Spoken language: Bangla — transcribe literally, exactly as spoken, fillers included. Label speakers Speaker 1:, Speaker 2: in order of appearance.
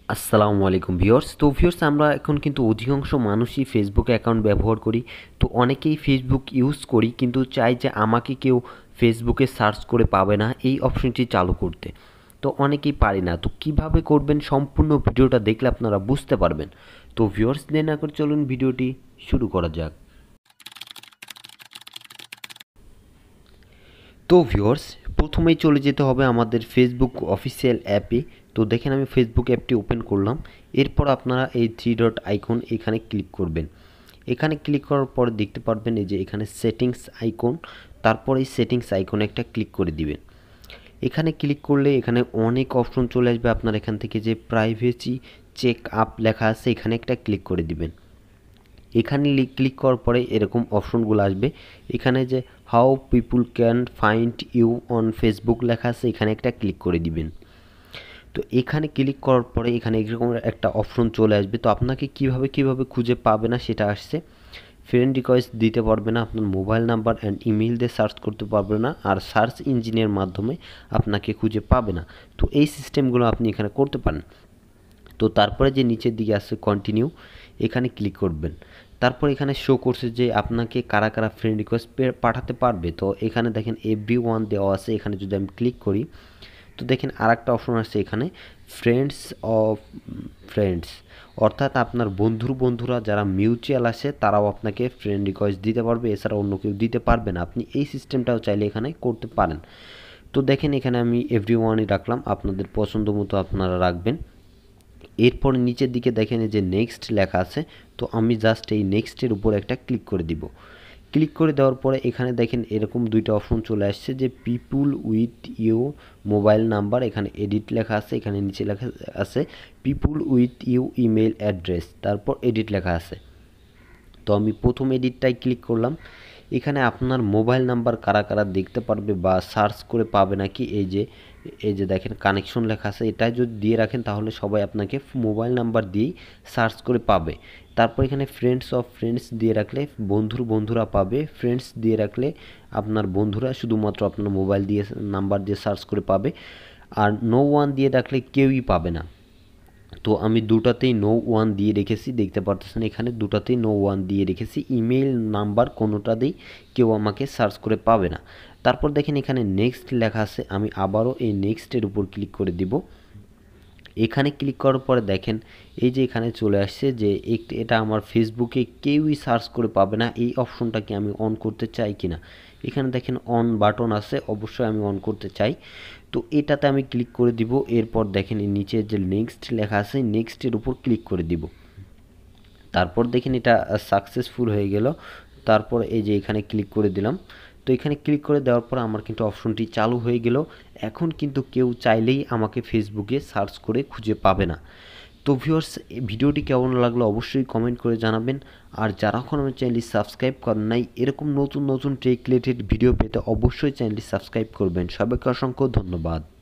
Speaker 1: আসসালামু আলাইকুম ভিউয়ার্স। তো ভিউয়ার্স, আমরা এখন কিন্তু অধিকাংশ মানুষই ফেসবুক অ্যাকাউন্ট ব্যবহার করি। তো অনেকেই ফেসবুক ইউজ করি কিন্তু চাই যে আমাকে কেউ ফেসবুকে সার্চ করে পাবে না এই অপশনটি চালু করতে। তো অনেকেই পারি না। তো কিভাবে করবেন সম্পূর্ণ ভিডিওটা দেখলে আপনারা বুঝতে পারবেন। তো ভিউয়ার্স, দেরি না করে চলুন ভিডিওটি শুরু করা যাক। তো ভিউয়ার্স, প্রথমেই চলে যেতে হবে আমাদের ফেসবুক অফিসিয়াল অ্যাপে। তো দেখেন আমি ফেসবুক অ্যাপটি ওপেন করলাম। এরপর আপনারা এই থ্রি ডট আইকন এখানে ক্লিক করবেন। এখানে ক্লিক করার পর দেখতে পারবেন এই যে এখানে সেটিংস আইকন, তারপর এই সেটিংস আইকনে একটা ক্লিক করে দিবেন। এখানে ক্লিক করলে এখানে অনেক অপশন চলে আসবে। আপনার এখান থেকে যে প্রাইভেসি চেক আপ লেখা আছে এখানে একটা ক্লিক করে দিবেন। এখানে ক্লিক করার পরে এরকম অপশনগুলো আসবে। এখানে যে how people can find you on Facebook লেখা আছে এখানে একটা ক্লিক করে দিবেন। তো এখানে ক্লিক করার পরে এখানে এরকম একটা অপশন চলে আসবে। তো আপনাকে কিভাবে কিভাবে খুঁজে পাবে না সেটা আসছে। ফ্রেন্ড রিকোয়েস্ট দিতে পারবে না, আপনার মোবাইল নাম্বার অ্যান্ড ইমেল দিয়ে সার্চ করতে পারবে না, আর সার্চ ইঞ্জিনের মাধ্যমে আপনাকে খুঁজে পাবে না। তো এই সিস্টেমগুলো আপনি এখানে করতে পারেন। তো তারপরে যে নিচের দিকে আসছে কন্টিনিউ, এখানে ক্লিক করবেন। তারপর এখানে শো করছে যে আপনাকে কারা কারা ফ্রেন্ড রিকোয়েস্ট পাঠাতে পারবে। তো এখানে দেখেন এভরি ওয়ান দেওয়া আছে। এখানে যদি আমি ক্লিক করি তো দেখেন আর একটা অপশন আসছে এখানে ফ্রেন্ডস অফ ফ্রেন্ডস, অর্থাৎ আপনার বন্ধুর বন্ধুরা যারা মিউচুয়াল আছে তারাও আপনাকে ফ্রেন্ড রিকোয়েস্ট দিতে পারবে, এছাড়া অন্য কেউ দিতে পারবে না। আপনি এই সিস্টেমটাও চাইলে এখানে করতে পারেন। তো দেখেন এখানে আমি এভরি ওয়ানই রাখলাম, আপনাদের পছন্দ মতো আপনারা রাখবেন। এরপর নিচের দিকে দেখেন যে নেক্সট লেখা আছে। তো আমি জাস্ট এই নেক্সটের উপর একটা ক্লিক করে দিব। ক্লিক করে দেওয়ার পরে এখানে দেখেন এরকম দুইটা অপশন চলে আসছে যে people with you mobile number, এখানে এডিট লেখা আছে, এখানে নিচে লেখা আছে people with you email address, তারপর এডিট লেখা আছে। তো আমি প্রথম এডিটটাই ক্লিক করলাম। এখানে আপনার মোবাইল নাম্বার কারা কারা দেখতে পারবে বা সার্চ করে পাবে নাকি, এই যে এই যে দেখেন কানেকশন লেখা আছে, এটাই যদি দিয়ে রাখেন তাহলে সবাই আপনাকে মোবাইল নাম্বার দিয়েই সার্চ করে পাবে। তারপর এখানে ফ্রেন্ডস অফ ফ্রেন্ডস দিয়ে রাখলে বন্ধুর বন্ধুরা পাবে, ফ্রেন্ডস দিয়ে রাখলে আপনার বন্ধুরা শুধুমাত্র আপনার মোবাইল দিয়ে নাম্বার দিয়ে সার্চ করে পাবে, আর নো ওয়ান দিয়ে রাখলে কেউই পাবে না। তো আমি দুটাতেই নো ওয়ান দিয়ে রেখেছি, দেখতে পারতেছেন এখানে দুটাতেই নো ওয়ান দিয়ে রেখেছি। ইমেল নাম্বার কোনোটাতেই কেউ আমাকে সার্চ করে পাবে না। তারপর দেখেন এখানে নেক্সট লেখা আছে, আমি আবারও এই নেক্সটের উপর ক্লিক করে দিব। এখানে ক্লিক করার পরে দেখেন এই যে এখানে চলে আসছে যে এটা আমার ফেসবুকে কেউই সার্চ করে পাবে না, এই অপশনটাকে আমি অন করতে চাই কিনা। এখানে দেখেন অন বাটন আছে, অবশ্যই আমি অন করতে চাই। তো এটাতে আমি ক্লিক করে দিব। এরপর দেখেন এই নিচে যে নেক্সট লেখা আছে নেক্সটের উপর ক্লিক করে দিব। তারপর দেখেন এটা সাকসেসফুল হয়ে গেল। তারপর এই যে এখানে ক্লিক করে দিলাম। তো এখানে ক্লিক করে দেওয়ার পর আমার কিন্তু অপশনটি চালু হয়ে গেল। এখন কিন্তু কেউ চাইলেই আমাকে ফেসবুকে সার্চ করে খুঁজে পাবে না। তো ভিউয়ার্স, ভিডিওটি কেমন লাগলো অবশ্যই কমেন্ট করে জানাবেন। আর যারা এখন আমার চ্যানেলটি সাবস্ক্রাইব করেন নাই, এরকম নতুন নতুন টেক রিলেটেড ভিডিও পেতে অবশ্যই চ্যানেলটি সাবস্ক্রাইব করবেন। সবাইকে অসংখ্য ধন্যবাদ।